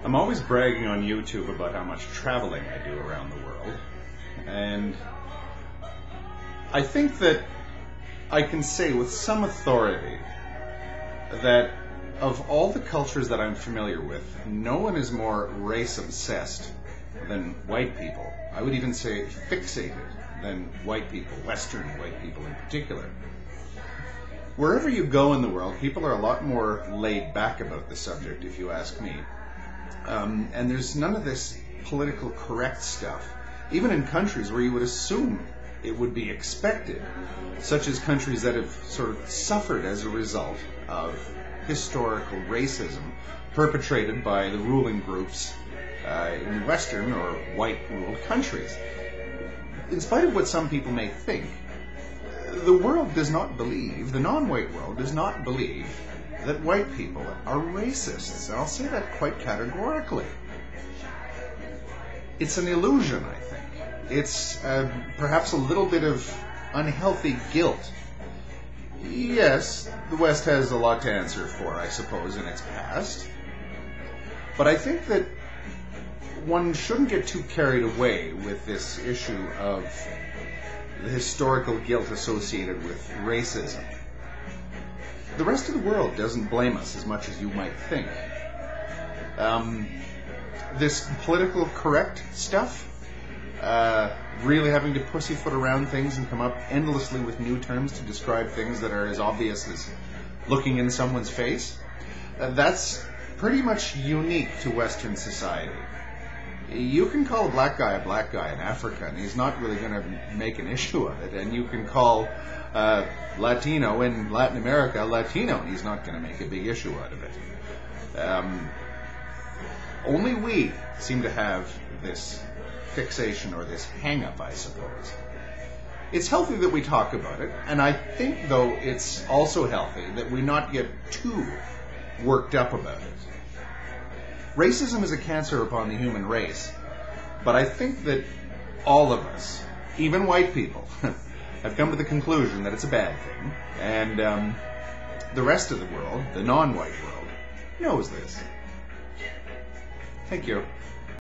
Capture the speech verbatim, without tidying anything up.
I'm always bragging on YouTube about how much traveling I do around the world, and I think that I can say with some authority that of all the cultures that I'm familiar with, no one is more race-obsessed than white people. I would even say fixated than white people, Western white people in particular. Wherever you go in the world, people are a lot more laid back about the subject, if you ask me. Um, and there's none of this political correct stuff, even in countries where you would assume it would be expected, such as countries that have sort of suffered as a result of historical racism perpetrated by the ruling groups uh, in Western or white-ruled countries. In spite of what some people may think, the world does not believe, the non-white world does not believe that white people are racists. And I'll say that quite categorically. It's an illusion, I think. It's uh, perhaps a little bit of unhealthy guilt. Yes, the West has a lot to answer for, I suppose, in its past. But I think that one shouldn't get too carried away with this issue of the historical guilt associated with racism. The rest of the world doesn't blame us as much as you might think. Um, this political correct stuff, uh, really having to pussyfoot around things and come up endlessly with new terms to describe things that are as obvious as looking in someone's face, uh, that's pretty much unique to Western society. You can call a black guy a black guy in Africa, and he's not really going to make an issue of it. And you can call uh, Latino in Latin America Latino, and he's not going to make a big issue out of it. Um, only we seem to have this fixation or this hang-up, I suppose. It's healthy that we talk about it, and I think, though, it's also healthy that we not get too worked up about it. Racism is a cancer upon the human race, but I think that all of us, even white people, have come to the conclusion that it's a bad thing, and um, the rest of the world, the non-white world, knows this. Thank you.